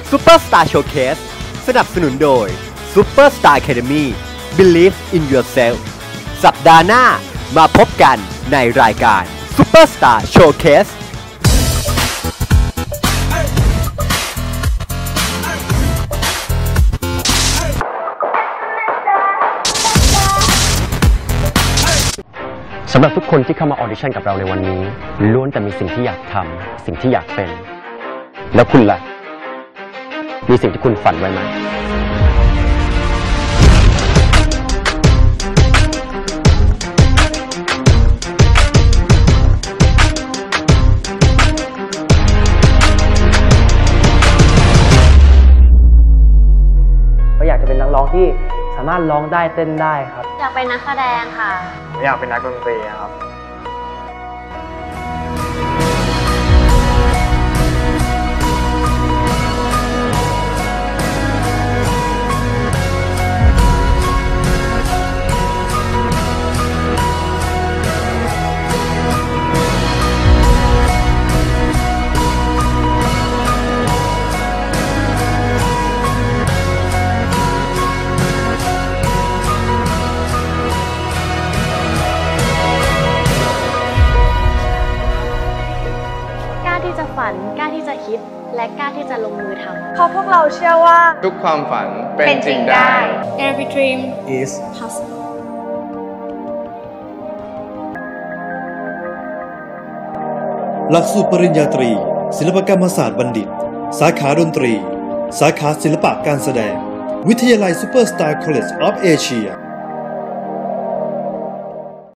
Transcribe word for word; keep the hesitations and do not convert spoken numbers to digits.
Superstar Showcase สนับสนุนโดย Superstar Academy Believe in Yourself สัปดาห์หน้ามาพบกันในรายการ Superstar Showcase สำหรับทุกคนที่เข้ามาออดิชั่นกับเราในวันนี้ล้วนแต่มีสิ่งที่อยากทำสิ่งที่อยากเป็นแล้วคุณล่ะมีสิ่งที่คุณฝันไว้ไหมก็อยากจะเป็นนักร้องที่สามารถร้องได้เต้นได้ครับอยากเป็นนักแสดงค่ะอยากเป็นนักดนตรีครับที่จะฝันกล้าที่จะคิดและกล้าที่จะลงมือทำเพราะพวกเราเชื่อว่าทุกความฝันเป็นจริงได้ Every dream is possible หลักสูตรปริญญาตรีศิลปกรรมศาสตร์บัณฑิตสาขาดนตรีสาขาศิลปะการแสดงวิทยาลัย Superstar College of Asia